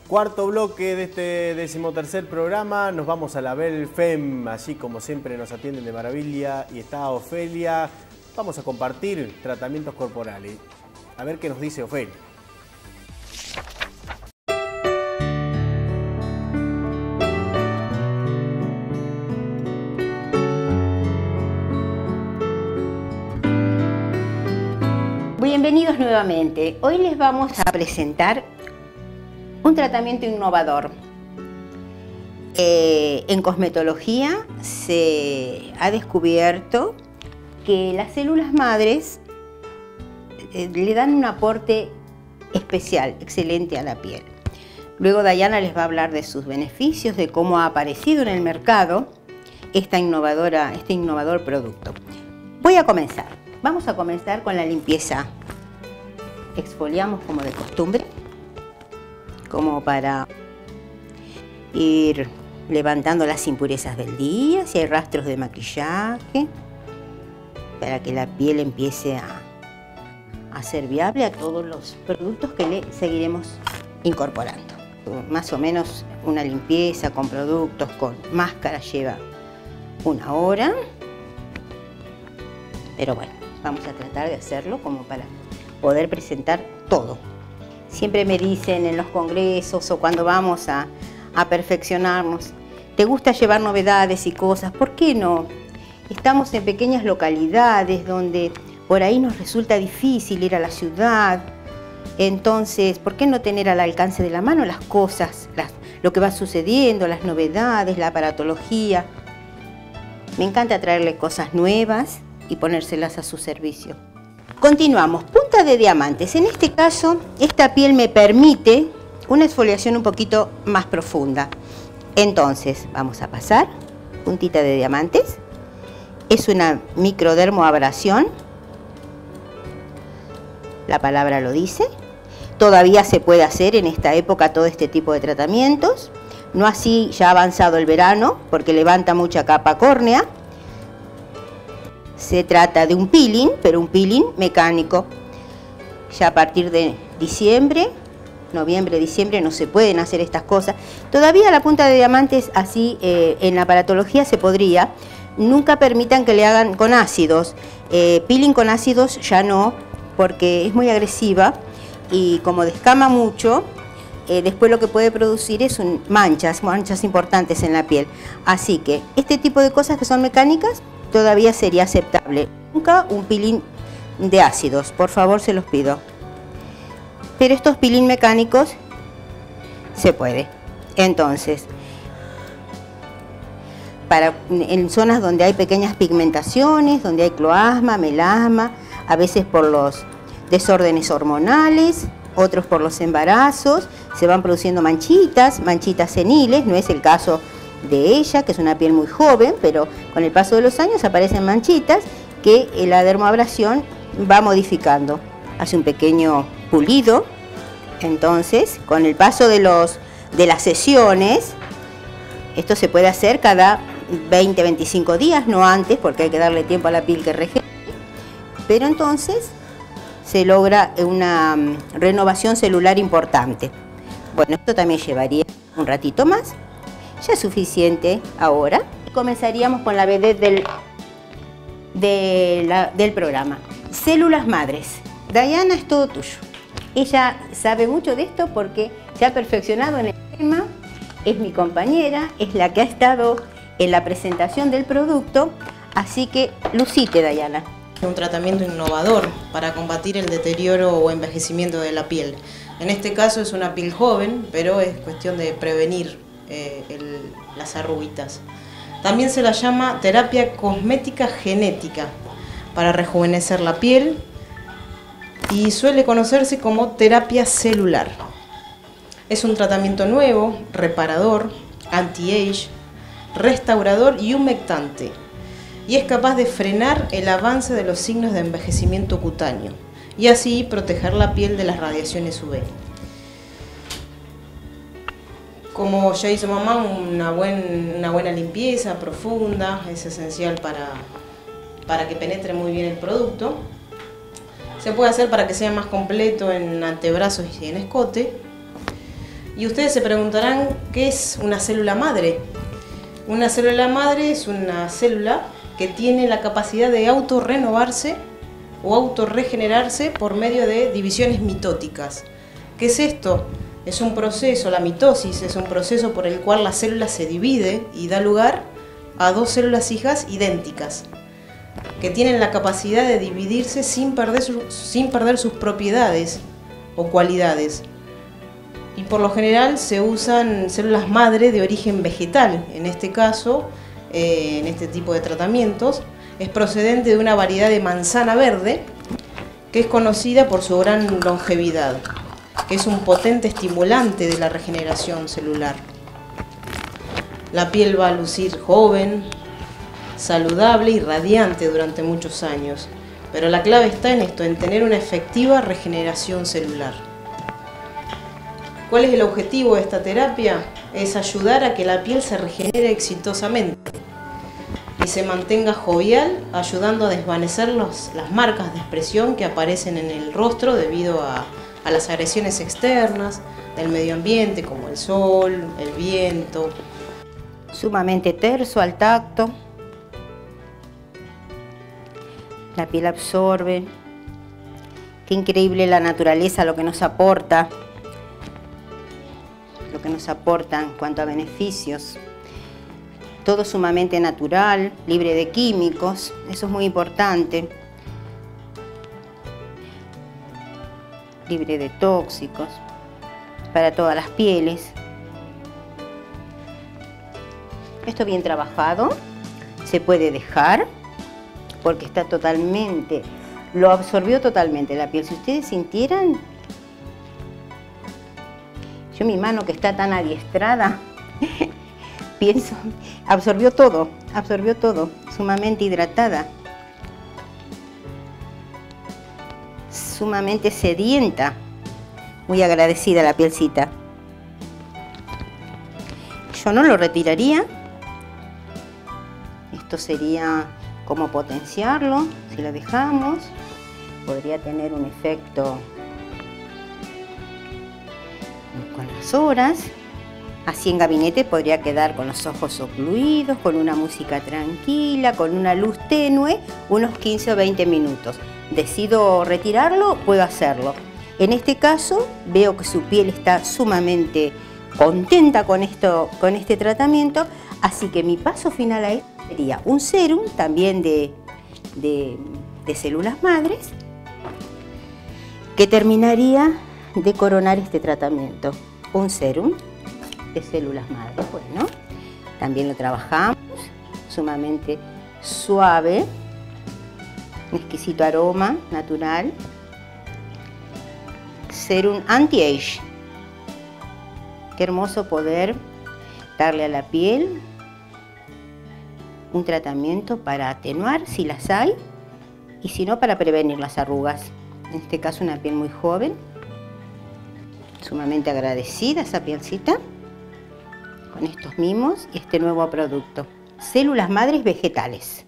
Cuarto bloque de este 13º programa, nos vamos a la Belfem, allí como siempre nos atienden de maravilla y está Ofelia. Vamos a compartir tratamientos corporales. A ver qué nos dice Ofelia. Bienvenidos nuevamente. Hoy les vamos a presentar un tratamiento innovador. En cosmetología se ha descubierto que las células madres le dan un aporte especial, excelente a la piel. Luego Dayana les va a hablar de sus beneficios, de cómo ha aparecido en el mercado este innovador producto. Voy a comenzar. Vamos a comenzar con la limpieza. Exfoliamos como de costumbre, como para ir levantando las impurezas del día, si hay rastros de maquillaje, para que la piel empiece a ser viable a todos los productos que le seguiremos incorporando. Más o menos una limpieza con productos, con máscara lleva 1 hora, pero bueno, vamos a tratar de hacerlo como para poder presentar todo. Siempre me dicen en los congresos o cuando vamos a perfeccionarnos, ¿te gusta llevar novedades y cosas? ¿Por qué no? Estamos en pequeñas localidades donde por ahí nos resulta difícil ir a la ciudad. Entonces, ¿por qué no tener al alcance de la mano las cosas, lo que va sucediendo, las novedades, la aparatología? Me encanta traerle cosas nuevas y ponérselas a su servicio. Continuamos, punta de diamantes. En este caso, esta piel me permite una exfoliación un poquito más profunda. Entonces, vamos a pasar puntita de diamantes. Es una microdermoabrasión. La palabra lo dice. Todavía se puede hacer en esta época todo este tipo de tratamientos. No así ya ha avanzado el verano, porque levanta mucha capa córnea. Se trata de un peeling, pero un peeling mecánico. Ya a partir de diciembre, noviembre, diciembre, no se pueden hacer estas cosas. Todavía la punta de diamantes así en la aparatología se podría. Nunca permitan que le hagan con ácidos. Peeling con ácidos ya no, porque es muy agresiva y como descama mucho, después lo que puede producir es manchas importantes en la piel. Así que este tipo de cosas que son mecánicas todavía sería aceptable. Nunca un peeling de ácidos, por favor, se los pido. Pero estos peeling mecánicos se puede. Entonces, en zonas donde hay pequeñas pigmentaciones, donde hay cloasma, melasma, a veces por los desórdenes hormonales, otros por los embarazos, se van produciendo manchitas seniles. No es el caso de ella, que es una piel muy joven, pero con el paso de los años aparecen manchitas que la dermoabrasión va modificando. Hace un pequeño pulido. Entonces, con el paso de las sesiones, esto se puede hacer cada 20-25 días, no antes, porque hay que darle tiempo a la piel que regenere. Pero entonces se logra una renovación celular importante. Bueno, esto también llevaría un ratito más. Ya es suficiente ahora. Comenzaríamos con la vedette del programa. Células madres. Dayana, es todo tuyo. Ella sabe mucho de esto porque se ha perfeccionado en el tema, es mi compañera, es la que ha estado en la presentación del producto, así que lucite, Dayana. Un tratamiento innovador para combatir el deterioro o envejecimiento de la piel. En este caso es una piel joven, pero es cuestión de prevenir las arruguitas. También se la llama terapia cosmética genética para rejuvenecer la piel y suele conocerse como terapia celular. Es un tratamiento nuevo, reparador, anti-age, restaurador y humectante, y es capaz de frenar el avance de los signos de envejecimiento cutáneo y así proteger la piel de las radiaciones UV. Como ya hizo mamá, una buena limpieza profunda es esencial para que penetre muy bien el producto. Se puede hacer para que sea más completo en antebrazos y en escote. Y ustedes se preguntarán, ¿qué es una célula madre? Una célula madre es una célula que tiene la capacidad de autorrenovarse o autorregenerarse por medio de divisiones mitóticas. ¿Qué es esto? Es un proceso, la mitosis es un proceso por el cual la célula se divide y da lugar a dos células hijas idénticas, que tienen la capacidad de dividirse sin perder sus propiedades o cualidades. Y por lo general se usan células madre de origen vegetal. En este caso, en este tipo de tratamientos, es procedente de una variedad de manzana verde que es conocida por su gran longevidad, que es un potente estimulante de la regeneración celular. La piel va a lucir joven, saludable y radiante durante muchos años, pero la clave está en esto, en tener una efectiva regeneración celular. ¿Cuál es el objetivo de esta terapia? Es ayudar a que la piel se regenere exitosamente y se mantenga jovial, ayudando a desvanecer las marcas de expresión que aparecen en el rostro debido a las agresiones externas del medio ambiente, como el sol, el viento. Sumamente terso al tacto. La piel absorbe. Qué increíble la naturaleza, lo que nos aporta. Lo que nos aporta en cuanto a beneficios. Todo sumamente natural, libre de químicos. Eso es muy importante. Libre de tóxicos. Para todas las pieles. Esto bien trabajado, se puede dejar porque está totalmente, lo absorbió totalmente la piel. Si ustedes sintieran, yo mi mano que está tan adiestrada, pienso, absorbió todo, sumamente hidratada, sumamente sedienta, muy agradecida la pielcita. Yo no lo retiraría. Esto sería como potenciarlo, si lo dejamos, podría tener un efecto con las horas. Así en gabinete podría quedar con los ojos ocluidos, con una música tranquila, con una luz tenue, unos 15 o 20 minutos. Decido retirarlo, puedo hacerlo. En este caso veo que su piel está sumamente contenta con este tratamiento, así que mi paso final a esto sería un sérum también de células madres que terminaría de coronar este tratamiento. Un sérum de células madres. Bueno, también lo trabajamos, sumamente suave, un exquisito aroma natural. Sérum anti-age. Qué hermoso poder darle a la piel un tratamiento para atenuar si las hay y si no para prevenir las arrugas. En este caso una piel muy joven, sumamente agradecida esa pielcita con estos mimos y este nuevo producto. Células madres vegetales.